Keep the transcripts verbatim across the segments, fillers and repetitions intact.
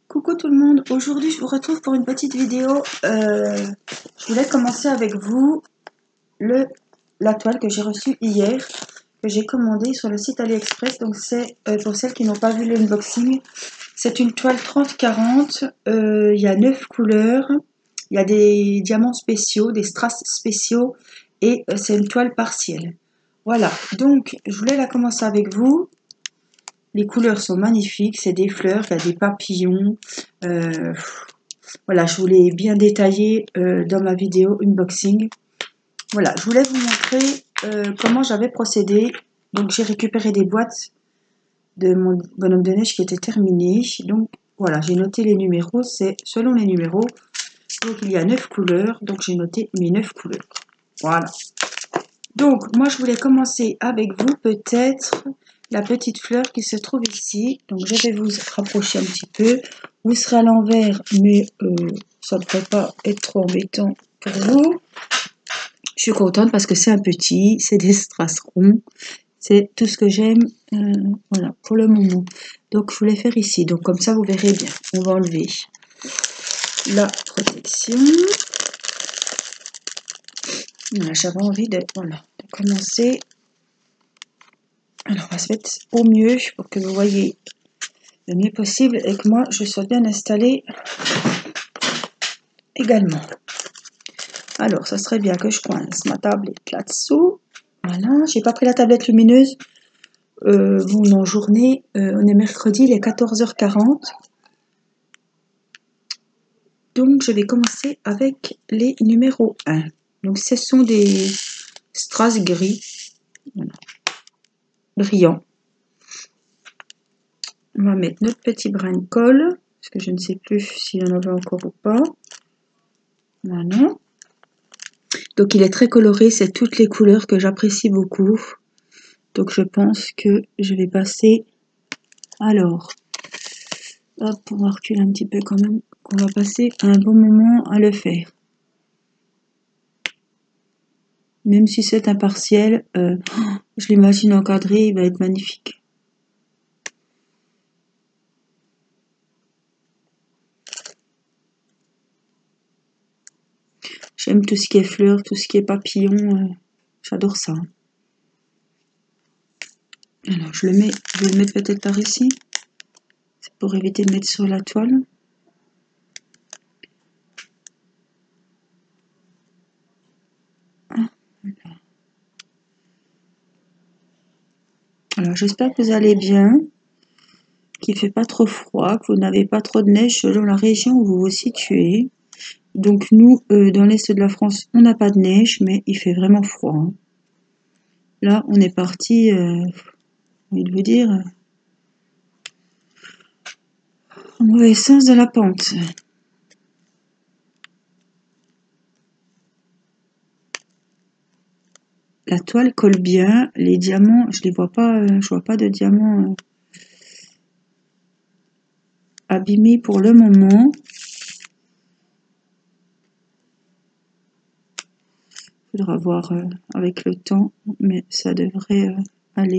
Coucou tout le monde, aujourd'hui je vous retrouve pour une petite vidéo. Euh, je voulais commencer avec vous le, la toile que j'ai reçue hier, que j'ai commandée sur le site AliExpress. Donc c'est euh, pour celles qui n'ont pas vu l'unboxing, c'est une toile trente quarante, euh, il y a neuf couleurs, il y a des diamants spéciaux, des strass spéciaux et euh, c'est une toile partielle. Voilà, donc je voulais la commencer avec vous. Les couleurs sont magnifiques, c'est des fleurs, il y a des papillons. Euh, voilà, je vous l'ai bien détaillé euh, dans ma vidéo unboxing. Voilà, je voulais vous montrer euh, comment j'avais procédé. Donc j'ai récupéré des boîtes de mon bonhomme de neige qui étaient terminées. Donc voilà, j'ai noté les numéros, c'est selon les numéros. Donc il y a neuf couleurs, donc j'ai noté mes neuf couleurs. Voilà. Donc moi je voulais commencer avec vous peut-être la petite fleur qui se trouve ici. Donc je vais vous rapprocher un petit peu. Vous serez à l'envers, mais euh, ça ne devrait pas être trop embêtant pour vous. Je suis contente parce que c'est un petit, c'est des strass ronds. C'est tout ce que j'aime, euh, voilà, pour le moment. Donc je voulais faire ici. Donc comme ça vous verrez bien. On va enlever la protection. Voilà, j'avais envie de, voilà, de commencer. Alors on va se mettre au mieux pour que vous voyez le mieux possible et que moi je sois bien installée également. Alors ça serait bien que je coince ma tablette là-dessous. Voilà, j'ai pas pris la tablette lumineuse. Euh, bon, en journée, euh, on est mercredi, il est quatorze heures quarante. Donc je vais commencer avec les numéros un. Donc ce sont des strass gris, voilà, brillants. On va mettre notre petit brin de colle, parce que je ne sais plus s'il y en avait encore ou pas. Voilà. Donc il est très coloré, c'est toutes les couleurs que j'apprécie beaucoup. Donc je pense que je vais passer, alors, hop, on va reculer un petit peu quand même, qu'on va passer un bon moment à le faire. Même si c'est impartiel, euh, je l'imagine encadré, il va être magnifique. J'aime tout ce qui est fleurs, tout ce qui est papillons, euh, j'adore ça. Alors je le mets, je vais le mettre peut-être par ici, c'est pour éviter de mettre sur la toile. Ah, voilà. Alors j'espère que vous allez bien, qu'il ne fait pas trop froid, que vous n'avez pas trop de neige selon la région où vous vous situez. Donc nous, euh, dans l'est de la France, on n'a pas de neige, mais il fait vraiment froid. Hein. Là, on est parti, euh, j'ai envie de vous dire, au mauvais sens de la pente. La toile colle bien, les diamants, je les vois pas, euh, je vois pas de diamants euh, abîmés pour le moment. Il faudra voir euh, avec le temps, mais ça devrait euh, aller.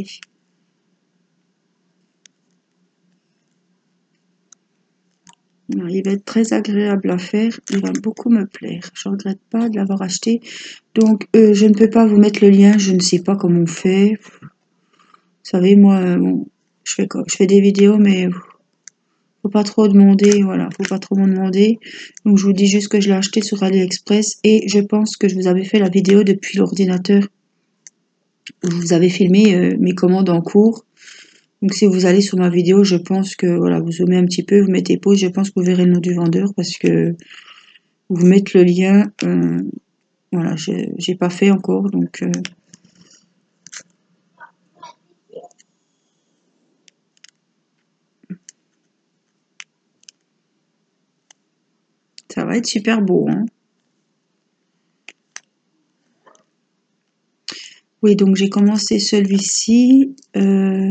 Il va être très agréable à faire, il va beaucoup me plaire. Je ne regrette pas de l'avoir acheté. Donc, euh, je ne peux pas vous mettre le lien, je ne sais pas comment on fait. Vous savez, moi, euh, bon, je, fais, je fais des vidéos, mais faut pas trop demander, voilà, faut pas trop m'en demander. Donc, je vous dis juste que je l'ai acheté sur AliExpress et je pense que je vous avais fait la vidéo depuis l'ordinateur où je vous avais filmé euh, mes commandes en cours. Donc si vous allez sur ma vidéo, je pense que, voilà, vous zoomez un petit peu, vous mettez pause, je pense que vous verrez le nom du vendeur parce que vous mettez le lien, euh, voilà, j'ai pas fait encore, donc... Euh, ça va être super beau, hein. Oui, donc j'ai commencé celui-ci. Euh,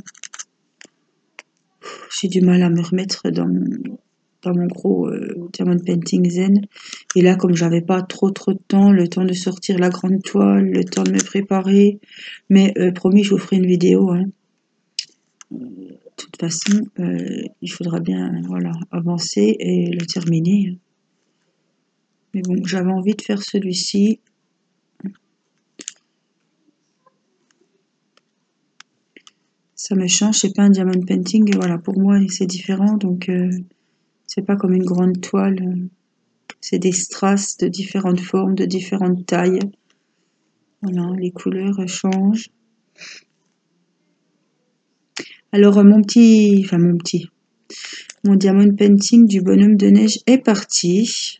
j'ai du mal à me remettre dans mon... dans mon gros euh, Diamond Painting Zen. Et là, comme j'avais pas trop trop de temps, le temps de sortir la grande toile, le temps de me préparer, mais euh, promis, je vous ferai une vidéo. Hein. toute façon, euh, il faudra bien voilà, avancer et le terminer. Mais bon, j'avais envie de faire celui-ci. Ça me change, c'est pas un diamond painting. Et voilà, pour moi, c'est différent. Donc, euh, c'est pas comme une grande toile. C'est des strass de différentes formes, de différentes tailles. Voilà, les couleurs changent. Alors, mon petit... Enfin, mon petit... Mon diamond painting du bonhomme de neige est parti.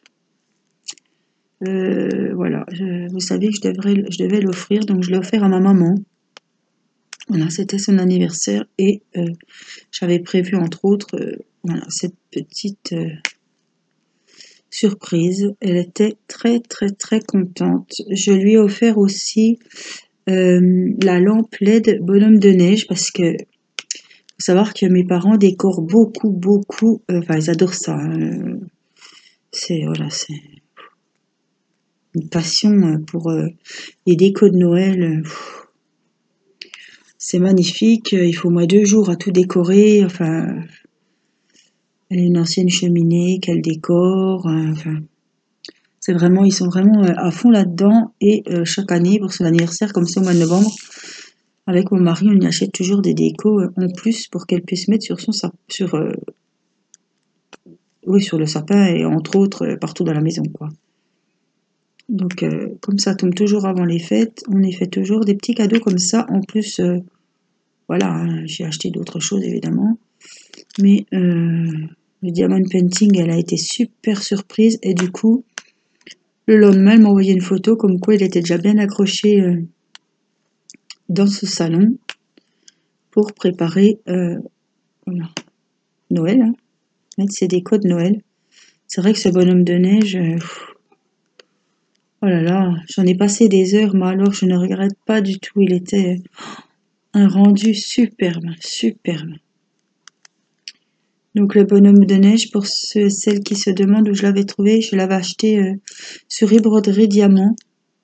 Euh, voilà, je, vous savez que je, devrais, je devais l'offrir, donc je l'ai offert à ma maman. Voilà, c'était son anniversaire et euh, j'avais prévu entre autres euh, voilà, cette petite euh, surprise. Elle était très très très contente. Je lui ai offert aussi euh, la lampe L E D bonhomme de neige parce que faut savoir que mes parents décorent beaucoup beaucoup, euh, enfin ils adorent ça. Hein. C'est voilà, c'est une passion pour euh, les décos de Noël. Pff. C'est magnifique, il faut au moins deux jours à tout décorer, enfin, elle a une ancienne cheminée qu'elle décore, enfin, c'est vraiment, ils sont vraiment à fond là-dedans, et euh, chaque année, pour son anniversaire, comme c'est au mois de novembre, avec mon mari, on y achète toujours des décos en plus pour qu'elle puisse mettre sur son sapin, sur, euh, oui, sur le sapin, et entre autres, partout dans la maison, quoi. Donc, euh, comme ça tombe toujours avant les fêtes, on y fait toujours des petits cadeaux comme ça, en plus... Euh, Voilà, hein, j'ai acheté d'autres choses évidemment. Mais euh, le diamond painting, elle a été super surprise. Et du coup, le lendemain, elle m'a envoyé une photo comme quoi il était déjà bien accroché euh, dans ce salon pour préparer euh, voilà, Noël. Hein, mettre ses décos de Noël. C'est vrai que ce bonhomme de neige, euh, oh là là, j'en ai passé des heures, mais alors je ne regrette pas du tout. Il était un rendu superbe, superbe. Donc le bonhomme de neige, pour ceux, celles qui se demandent où je l'avais trouvé, je l'avais acheté euh, sur eBroderie Diamant.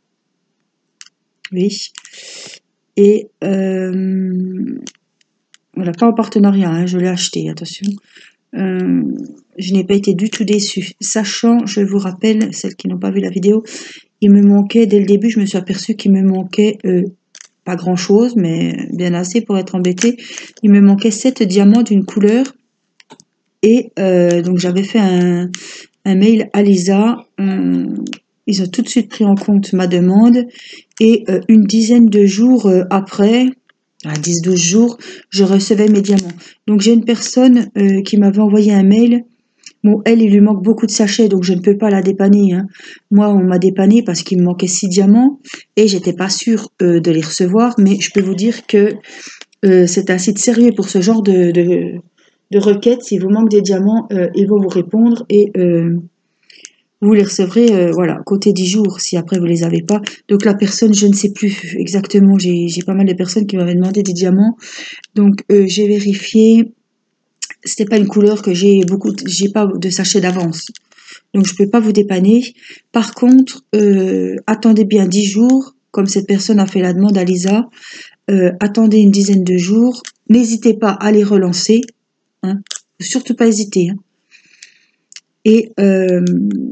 Oui. Et euh, voilà, pas en partenariat, hein, je l'ai acheté, attention. Euh, je n'ai pas été du tout déçue. Sachant, je vous rappelle, celles qui n'ont pas vu la vidéo, il me manquait, dès le début, je me suis aperçue qu'il me manquait euh, pas grand chose, mais bien assez pour être embêtée. Il me manquait sept diamants d'une couleur. Et euh, donc j'avais fait un, un mail à Lisa. Euh, ils ont tout de suite pris en compte ma demande. Et euh, une dizaine de jours euh, après, à dix douze jours, je recevais mes diamants. Donc j'ai une personne euh, qui m'avait envoyé un mail. Bon, elle, il lui manque beaucoup de sachets, donc je ne peux pas la dépanner. Hein. Moi, on m'a dépanné parce qu'il me manquait six diamants et j'étais pas sûre euh, de les recevoir. Mais je peux vous dire que euh, c'est un site sérieux pour ce genre de, de, de requêtes. S'il vous manque des diamants, euh, ils vont vous répondre et euh, vous les recevrez, euh, voilà, côté dix jours, si après vous les avez pas. Donc la personne, je ne sais plus exactement, j'ai pas mal de personnes qui m'avaient demandé des diamants. Donc euh, j'ai vérifié, c'était pas une couleur que j'ai beaucoup, j'ai pas de sachet d'avance. Donc je peux pas vous dépanner. Par contre, euh, attendez bien dix jours, comme cette personne a fait la demande à Lisa. Euh, attendez une dizaine de jours. N'hésitez pas à les relancer. Hein. Surtout pas hésiter. Hein. Et euh,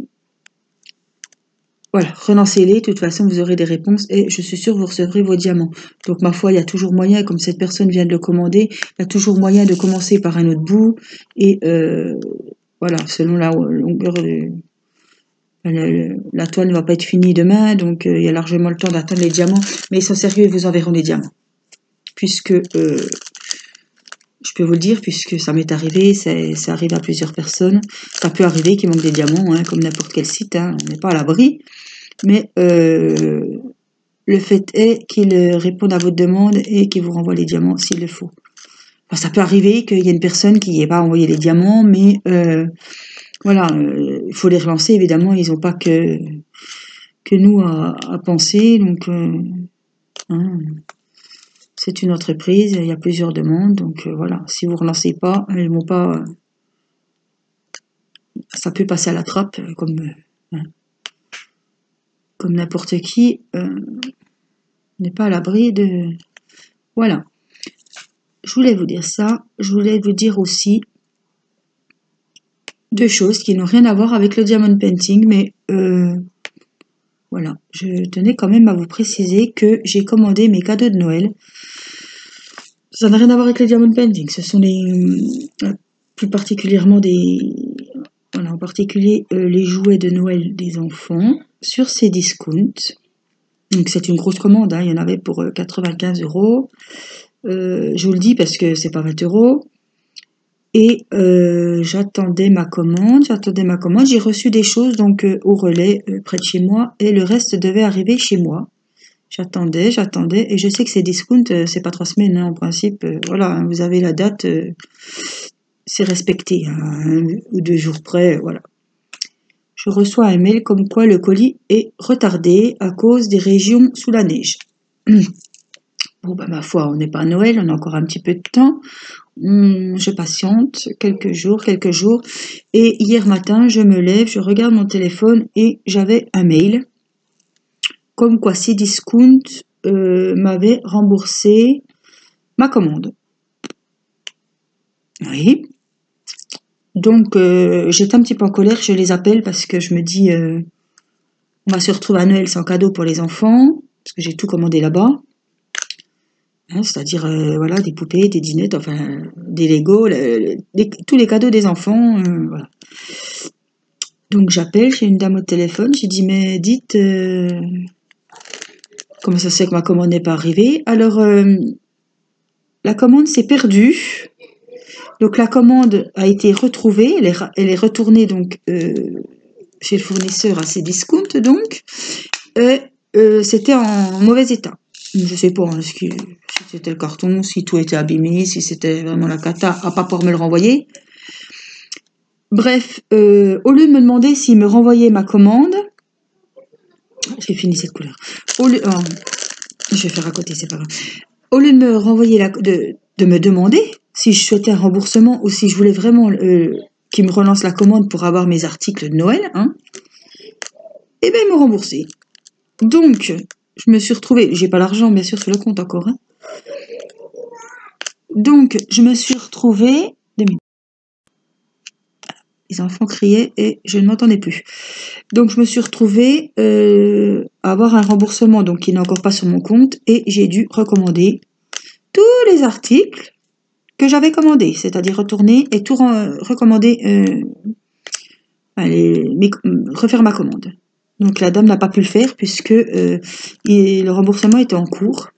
voilà, relancez-les. De toute façon, vous aurez des réponses et je suis sûre que vous recevrez vos diamants. Donc, ma foi, il y a toujours moyen, comme cette personne vient de le commander, il y a toujours moyen de commencer par un autre bout. Et euh, voilà, selon la longueur de... La, la toile ne va pas être finie demain, donc euh, il y a largement le temps d'atteindre les diamants. Mais ils sont sérieux, ils vous enverront les diamants. Puisque... Euh, Je peux vous le dire, puisque ça m'est arrivé, ça arrive à plusieurs personnes. Ça peut arriver qu'il manque des diamants, hein, comme n'importe quel site, hein, on n'est pas à l'abri. Mais euh, le fait est qu'ils répondent à votre demande et qu'ils vous renvoient les diamants s'il le faut. Enfin, ça peut arriver qu'il y ait une personne qui n'ait pas envoyé les diamants, mais euh, voilà, euh, il faut les relancer, évidemment, ils n'ont pas que, que nous à, à penser, donc... Euh, hein. C'est une entreprise, il y a plusieurs demandes, donc euh, voilà, si vous ne relancez pas, elles vont pas, euh, ça peut passer à la trappe, euh, comme, euh, hein, comme n'importe qui euh, n'est pas à l'abri de... Voilà. je voulais vous dire ça. Je voulais vous dire aussi deux choses qui n'ont rien à voir avec le diamond painting, mais euh, voilà, je tenais quand même à vous préciser que j'ai commandé mes cadeaux de Noël. Ça n'a rien à voir avec le diamond painting, ce sont les, euh, plus particulièrement des, voilà, en particulier euh, les jouets de Noël des enfants sur Cdiscount. Donc c'est une grosse commande, hein, il y en avait pour euh, quatre-vingt-quinze euros. Euh, je vous le dis parce que c'est pas vingt euros. Et euh, j'attendais ma commande, j'attendais ma commande, j'ai reçu des choses donc euh, au relais euh, près de chez moi et le reste devait arriver chez moi. J'attendais, j'attendais et je sais que c'est discount, euh, c'est pas trois semaines hein, en principe. Euh, voilà, hein, vous avez la date, euh, c'est respecté, hein, un ou deux jours près, euh, voilà. Je reçois un mail comme quoi le colis est retardé à cause des régions sous la neige. Bon, bah, ma foi, on n'est pas à Noël, on a encore un petit peu de temps. Hum, je patiente quelques jours, quelques jours. Et hier matin, je me lève, je regarde mon téléphone et j'avais un mail. Comme quoi Cdiscount euh, m'avait remboursé ma commande. Oui. Donc, euh, j'étais un petit peu en colère, je les appelle parce que je me dis, euh, on va se retrouver à Noël sans cadeau pour les enfants, parce que j'ai tout commandé là-bas. Hein, c'est-à-dire euh, voilà, des poupées, des dinettes, enfin des Lego, le, les, tous les cadeaux des enfants. Euh, voilà. Donc j'appelle, j'ai une dame au téléphone, j'ai dit mais dites euh, comment ça se fait que ma commande n'est pas arrivée. Alors euh, la commande s'est perdue. Donc la commande a été retrouvée, elle est, elle est retournée donc euh, chez le fournisseur à Cdiscount donc. Et euh, c'était en mauvais état. Je sais pas hein, si c'était le carton, si tout était abîmé, si c'était vraiment la cata, à pas pouvoir me le renvoyer. Bref, euh, au lieu de me demander s'il me renvoyait ma commande, j'ai fini cette couleur. Au lieu, oh, je vais faire à côté, c'est pas grave. Au lieu de me renvoyer la, de, de me demander si je souhaitais un remboursement ou si je voulais vraiment euh, qu'il me relance la commande pour avoir mes articles de Noël, hein, eh bien ils m'ont remboursé. Donc, je me suis retrouvée, j'ai pas l'argent bien sûr sur le compte encore, hein. Donc, je me suis retrouvée, les enfants criaient et je ne m'entendais plus. Donc, je me suis retrouvée euh, à avoir un remboursement donc qui n'est encore pas sur mon compte et j'ai dû recommander tous les articles que j'avais commandés, c'est-à-dire retourner et tout recommander, euh, allez, mes, refaire ma commande. Donc, la dame n'a pas pu le faire puisque euh, il, le remboursement était en cours.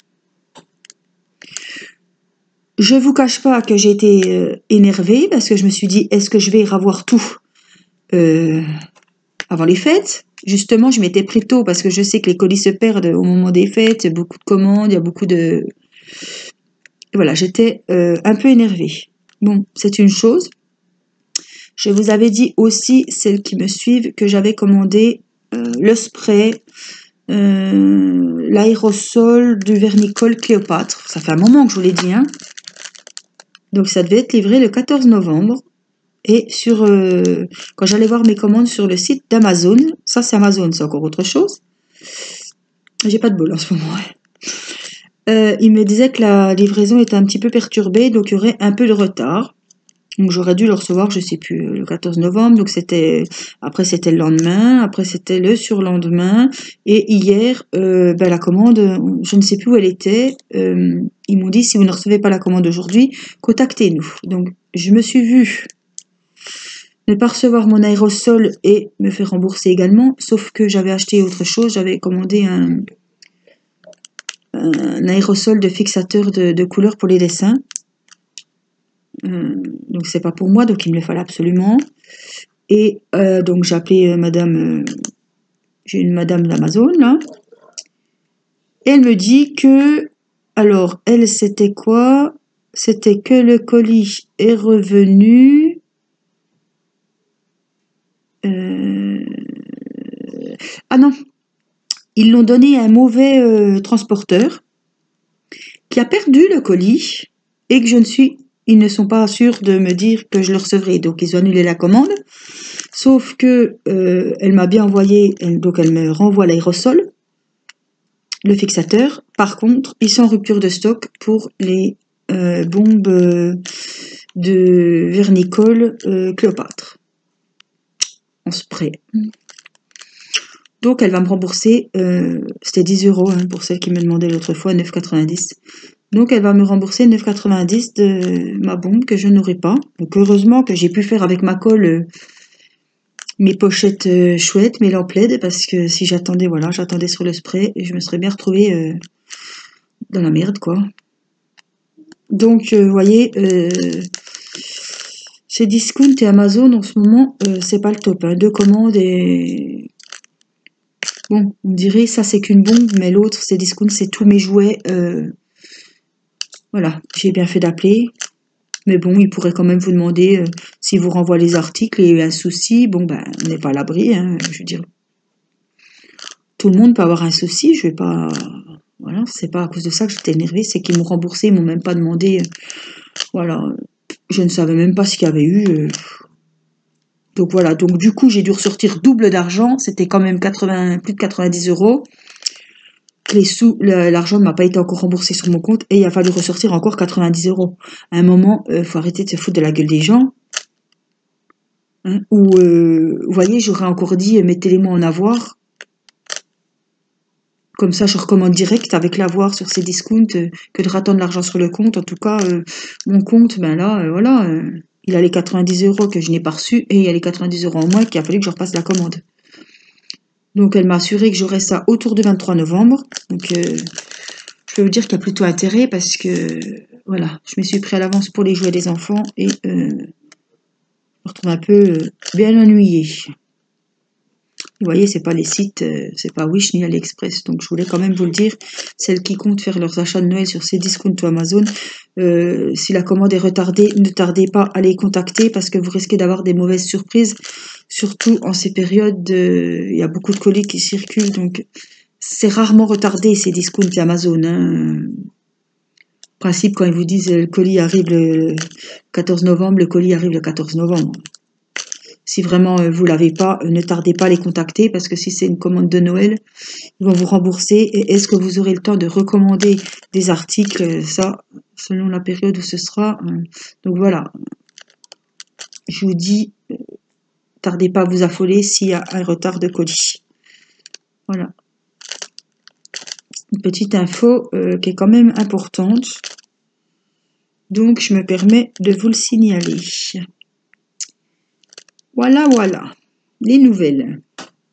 Je vous cache pas que j'ai été euh, énervée parce que je me suis dit, est-ce que je vais revoir tout euh, avant les fêtes? Justement, je m'étais pris tôt parce que je sais que les colis se perdent au moment des fêtes, il y a beaucoup de commandes, il y a beaucoup de... Et voilà, j'étais euh, un peu énervée. Bon, c'est une chose. Je vous avais dit aussi, celles qui me suivent, que j'avais commandé euh, le spray, euh, l'aérosol du vernicole Cléopâtre. Ça fait un moment que je vous l'ai dit, hein. Donc ça devait être livré le quatorze novembre. Et sur, euh, quand j'allais voir mes commandes sur le site d'Amazon, ça c'est Amazon, c'est encore autre chose. J'ai pas de bol en ce moment. Euh, il me disait que la livraison était un petit peu perturbée, donc il y aurait un peu de retard. Donc j'aurais dû le recevoir, je sais plus, le quatorze novembre. Donc c'était, après c'était le lendemain, après c'était le surlendemain. Et hier, euh, ben, la commande, je ne sais plus où elle était. Euh, ils m'ont dit si vous ne recevez pas la commande aujourd'hui, contactez-nous. Donc je me suis vue ne pas recevoir mon aérosol et me faire rembourser également, sauf que j'avais acheté autre chose, j'avais commandé un, un aérosol de fixateur de, de couleurs pour les dessins. Euh, donc c'est pas pour moi, donc il me le fallait absolument. Et euh, donc j'ai appelé euh, madame, euh, j'ai une madame d'Amazon là, et elle me dit que, alors elle c'était quoi? C'était que le colis est revenu. Euh, ah non, ils l'ont donné à un mauvais euh, transporteur qui a perdu le colis et que je ne suis, ils ne sont pas sûrs de me dire que je le recevrai. Donc ils ont annulé la commande. Sauf que euh, elle m'a bien envoyé, elle, donc elle me renvoie l'aérosol, le fixateur. Par contre, ils sont en rupture de stock pour les euh, bombe euh, de vernicole euh, Cléopâtre en spray. Donc elle va me rembourser, euh, c'était dix euros hein, pour celle qui me demandait l'autre fois, neuf quatre-vingt-dix. Donc elle va me rembourser neuf quatre-vingt-dix de ma bombe que je n'aurai pas. Donc heureusement que j'ai pu faire avec ma colle euh, mes pochettes euh, chouettes, mes lampes L E D, parce que si j'attendais, voilà, j'attendais sur le spray et je me serais bien retrouvée euh, dans la merde, quoi. Donc, vous euh, voyez, euh, chez Discount et Amazon, en ce moment, euh, c'est pas le top. Hein. Deux commandes et... Bon, on dirait, ça, c'est qu'une bombe, mais l'autre, c'est Discount, c'est tous mes jouets. Euh... Voilà, j'ai bien fait d'appeler. Mais bon, il pourrait quand même vous demander euh, si vous renvoie les articles et il y a un souci. Bon, ben, on n'est pas à l'abri, hein, je veux dire. Tout le monde peut avoir un souci, je vais pas... Voilà, c'est pas à cause de ça que j'étais énervée, c'est qu'ils m'ont remboursé, ils m'ont même pas demandé... Euh... Voilà, je ne savais même pas ce qu'il y avait eu... Euh... Donc voilà, donc du coup, j'ai dû ressortir double d'argent. C'était quand même quatre-vingts, plus de quatre-vingt-dix euros. Les sous, l'argent ne m'a pas été encore remboursé sur mon compte et il a fallu ressortir encore quatre-vingt-dix euros. À un moment, il euh, faut arrêter de se foutre de la gueule des gens. Hein, ou, euh, vous voyez, j'aurais encore dit, mettez-les-moi en avoir. Comme ça, je recommande direct avec l'avoir sur ces discounts euh, que de rattendre l'argent sur le compte. En tout cas, euh, mon compte, ben là, euh, voilà... Euh, il a les quatre-vingt-dix euros que je n'ai pas reçus et il y a les quatre-vingt-dix euros en moins qu'il a fallu que je repasse la commande. Donc elle m'a assuré que j'aurais ça autour du vingt-trois novembre. Donc euh, je peux vous dire qu'il y a plutôt intérêt parce que voilà, je me suis pris à l'avance pour les jouets des enfants et euh, je me retrouve un peu euh, bien ennuyée. Vous voyez, c'est pas les sites, euh, c'est pas Wish ni AliExpress. Donc je voulais quand même vous le dire, celles qui comptent faire leurs achats de Noël sur ces discounts ou Amazon, euh, si la commande est retardée, ne tardez pas à les contacter parce que vous risquez d'avoir des mauvaises surprises. Surtout en ces périodes, il euh, y a beaucoup de colis qui circulent, donc c'est rarement retardé ces discounts et Amazon. Hein. Principe, quand ils vous disent le colis arrive le quatorze novembre, le colis arrive le quatorze novembre. Si vraiment euh, vous ne l'avez pas, euh, ne tardez pas à les contacter parce que si c'est une commande de Noël, ils vont vous rembourser. Et est-ce que vous aurez le temps de recommander des articles? Ça, selon la période où ce sera. Euh, donc voilà, je vous dis, euh, tardez pas à vous affoler s'il y a un retard de colis. Voilà. Une petite info euh, qui est quand même importante. Donc, je me permets de vous le signaler. Voilà, voilà. Les nouvelles.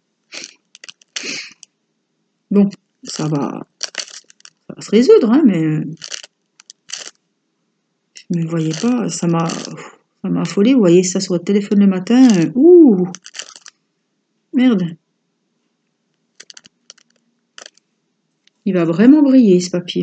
Bon, ça va, ça va se résoudre, hein, mais... Je ne voyais pas, ça m'a ça m'a affolé. Vous voyez ça sur votre téléphone le matin. Euh, ouh, merde. Il va vraiment briller, ce papier.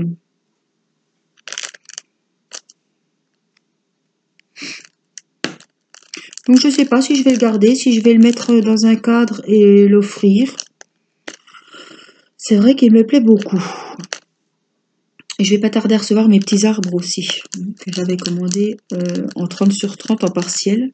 Donc, je ne sais pas si je vais le garder, si je vais le mettre dans un cadre et l'offrir. C'est vrai qu'il me plaît beaucoup. Et je vais pas tarder à recevoir mes petits arbres aussi, que j'avais commandés euh, en trente sur trente en partiel.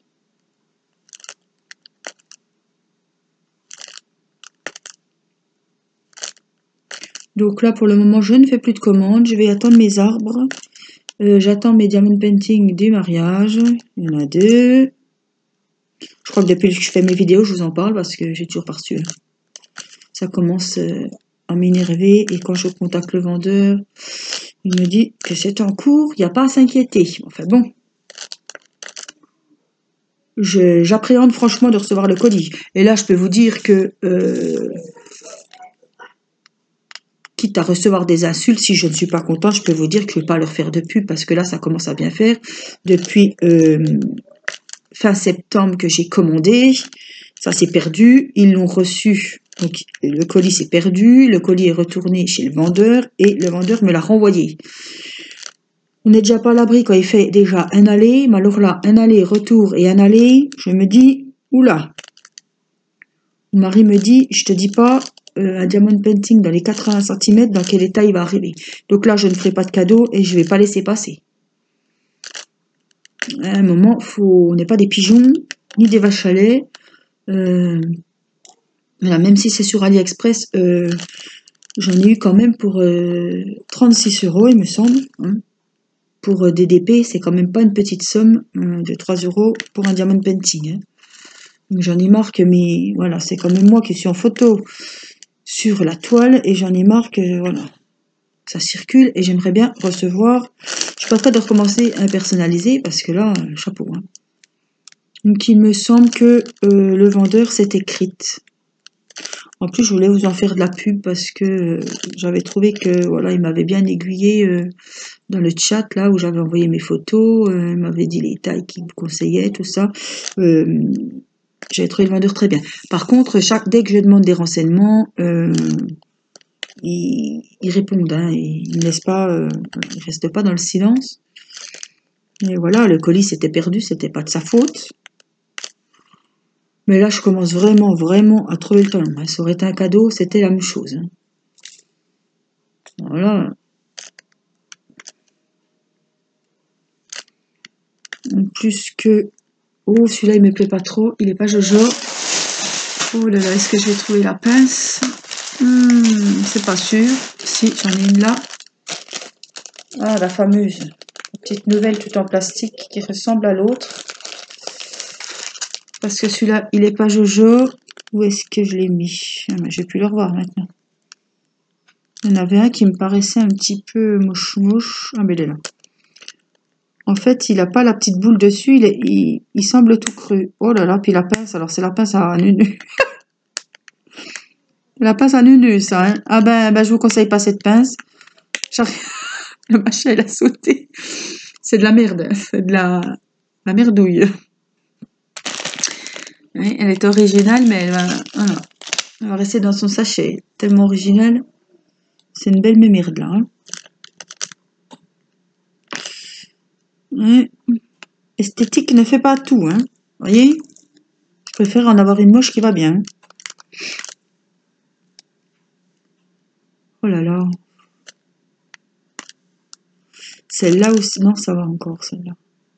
Donc là, pour le moment, je ne fais plus de commandes. Je vais attendre mes arbres. Euh, J'attends mes diamond painting du mariage. Il y en a deux. Je crois que depuis que je fais mes vidéos, je vous en parle parce que j'ai toujours pas reçu. Ça commence euh, à m'énerver. Et quand je contacte le vendeur, il me dit que c'est en cours, il n'y a pas à s'inquiéter. Enfin bon. J'appréhende franchement de recevoir le colis. Et là, je peux vous dire que... Euh, quitte à recevoir des insultes, si je ne suis pas content, je peux vous dire que je ne vais pas leur faire de pub parce que là, ça commence à bien faire. Depuis euh, fin septembre que j'ai commandé, ça s'est perdu. Ils l'ont reçu, donc le colis s'est perdu, le colis est retourné chez le vendeur et le vendeur me l'a renvoyé. On n'est déjà pas à l'abri quand il fait déjà un aller, mais alors là, un aller, retour et un aller, je me dis, oula. Mon mari me dit, je te dis pas, Euh, un diamond painting dans les quatre-vingts centimètres, dans quel état il va arriver. Donc là, je ne ferai pas de cadeau et je ne vais pas laisser passer. À un moment, faut... on n'est pas des pigeons, ni des vaches à lait. Euh... Voilà, même si c'est sur AliExpress, euh... j'en ai eu quand même pour euh... trente-six euros, il me semble. Hein. pour D D P, c'est quand même pas une petite somme euh, de trois euros pour un diamond painting. Hein. J'en ai marre que mes... Voilà, c'est quand même moi qui suis en photo sur la toile et j'en ai marre que, voilà, ça circule et j'aimerais bien recevoir... Je suis pas prête de recommencer à personnaliser parce que là, euh, chapeau. Hein. Donc il me semble que euh, le vendeur s'est écrite. En plus, je voulais vous en faire de la pub parce que euh, j'avais trouvé que voilà, il m'avait bien aiguillé euh, dans le chat là où j'avais envoyé mes photos. Euh, il m'avait dit les tailles qu'il me conseillait, tout ça. Euh, J'avais trouvé le vendeur très bien. Par contre, chaque dès que je demande des renseignements, euh, ils, ils répondent. Hein, ils ne laissent pas, euh, ils restent pas dans le silence. Et voilà, le colis s'était perdu, c'était pas de sa faute. Mais là, je commence vraiment, vraiment à trouver le temps. Ça aurait été un cadeau, c'était la même chose. Hein. Voilà. En plus que... Oh, celui-là, il me plaît pas trop. Il est pas jojo. Oh là là, est-ce que je vais trouver la pince? hmm, C'est pas sûr. Si, j'en ai une là. Ah, la fameuse. La petite nouvelle tout en plastique qui ressemble à l'autre. Parce que celui-là, il est pas jojo. Où est-ce que je l'ai mis? Ah, mais je vais plus le revoir maintenant. Il y en avait un qui me paraissait un petit peu mouche-mouche. Ah, mais il est là. En fait, il n'a pas la petite boule dessus. Il, est, il, il semble tout cru. Oh là là, puis la pince. Alors, c'est la pince à nunu. La pince à nunu, ça. Hein. Ah ben, ben, je vous conseille pas cette pince. Le machin, il a sauté. C'est de la merde. C'est de la, la merdouille. Oui, elle est originale, mais elle va, voilà, elle va rester dans son sachet. Tellement originale. C'est une belle mémerde, là. Hein. Ouais. Esthétique ne fait pas tout, hein. Vous voyez? Je préfère en avoir une moche qui va bien. Oh là là. Celle-là aussi. Non, ça va encore, celle-là.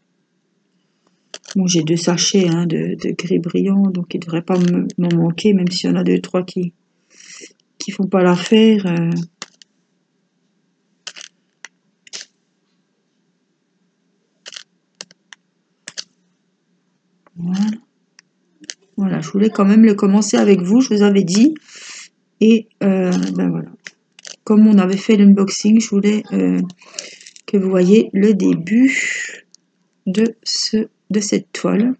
Bon, j'ai deux sachets hein, de, de gris brillant, donc il ne devrait pas m'en manquer, même s'il y en a deux, trois qui qui font pas l'affaire. Euh... Voilà. Voilà, je voulais quand même le commencer avec vous, je vous avais dit. Et euh, ben voilà. Comme on avait fait l'unboxing, je voulais euh, que vous voyez le début de, ce, de cette toile.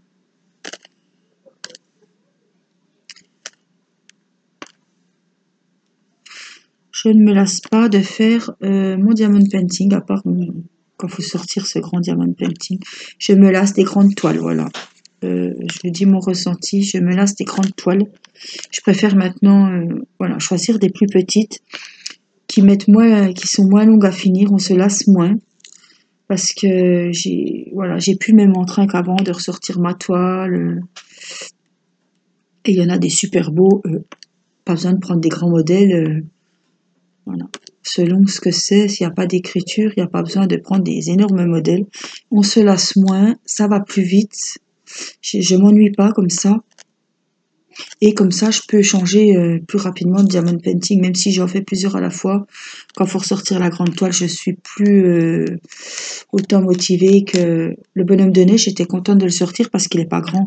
Je ne me lasse pas de faire euh, mon diamond painting, à part mon, quand il faut sortir ce grand diamond painting. Je me lasse des grandes toiles, voilà. Euh, je vous dis mon ressenti, je me lasse des grandes toiles. Je préfère maintenant euh, voilà, choisir des plus petites qui mettent moins, qui sont moins longues à finir, on se lasse moins. Parce que j'ai voilà, j'ai plus le même entrain qu'avant de ressortir ma toile. Et il y en a des super beaux, euh, pas besoin de prendre des grands modèles. Euh, voilà. Selon ce que c'est, s'il n'y a pas d'écriture, il n'y a pas besoin de prendre des énormes modèles. On se lasse moins, ça va plus vite. Je ne m'ennuie pas comme ça. Et comme ça, je peux changer euh, plus rapidement de diamond painting, même si j'en fais plusieurs à la fois. Quand il faut ressortir la grande toile, je suis plus euh, autant motivée que le bonhomme de neige. J'étais contente de le sortir parce qu'il n'est pas grand.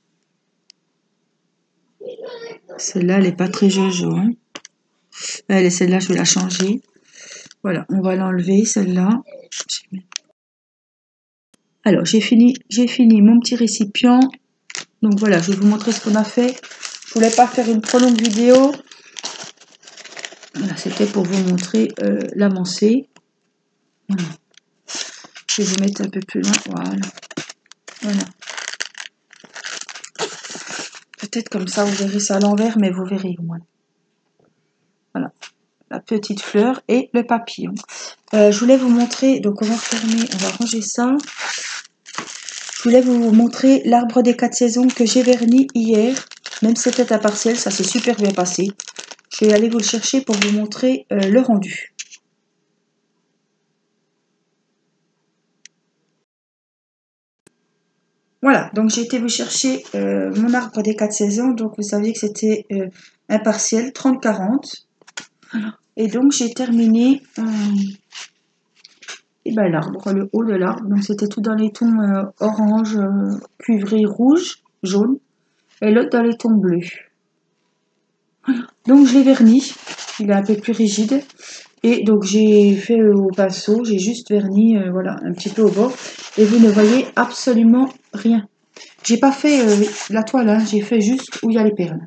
Celle-là, elle n'est pas très jojo. Hein. Elle, celle-là, je vais la changer. Voilà, on va l'enlever, celle-là. Alors, j'ai fini, j'ai fini mon petit récipient. Donc voilà, je vais vous montrer ce qu'on a fait. Je voulais pas faire une trop longue vidéo. Voilà, c'était pour vous montrer euh, l'avancée. Voilà. Je vais vous mettre un peu plus loin. Voilà. Voilà. Peut-être comme ça, vous verrez ça à l'envers, mais vous verrez au moins. Voilà. La petite fleur et le papillon. Euh, je voulais vous montrer, donc on va refermer, on va ranger ça. Je voulais vous montrer l'arbre des quatre saisons que j'ai verni hier. Même si c'était à partiel, ça s'est super bien passé. Je vais aller vous le chercher pour vous montrer euh, le rendu. Voilà, donc j'ai été vous chercher euh, mon arbre des quatre saisons. Donc vous saviez que c'était euh, un partiel trente quarante. Et donc j'ai terminé... Euh, et ben l'arbre, le haut de l'arbre. Donc c'était tout dans les tons euh, orange, euh, cuivré, rouge, jaune, et l'autre dans les tons bleus. Voilà. Donc je l'ai verni, il est un peu plus rigide. Et donc j'ai fait euh, au pinceau, j'ai juste verni, euh, voilà, un petit peu au bord. Et vous ne voyez absolument rien. J'ai pas fait euh, la toile, hein, j'ai fait juste où il y a les perles.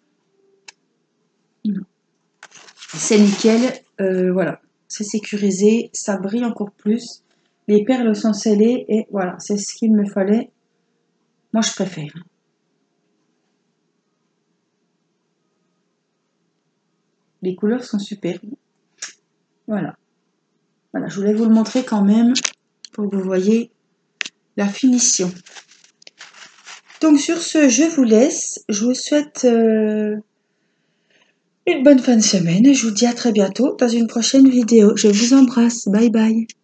C'est nickel, euh, voilà, c'est sécurisé, ça brille encore plus. Les perles sont scellées et voilà, c'est ce qu'il me fallait. Moi, je préfère. Les couleurs sont superbes. Voilà. Voilà, je voulais vous le montrer quand même pour que vous voyez la finition. Donc sur ce, je vous laisse. Je vous souhaite euh, une bonne fin de semaine. Je vous dis à très bientôt dans une prochaine vidéo. Je vous embrasse. Bye bye.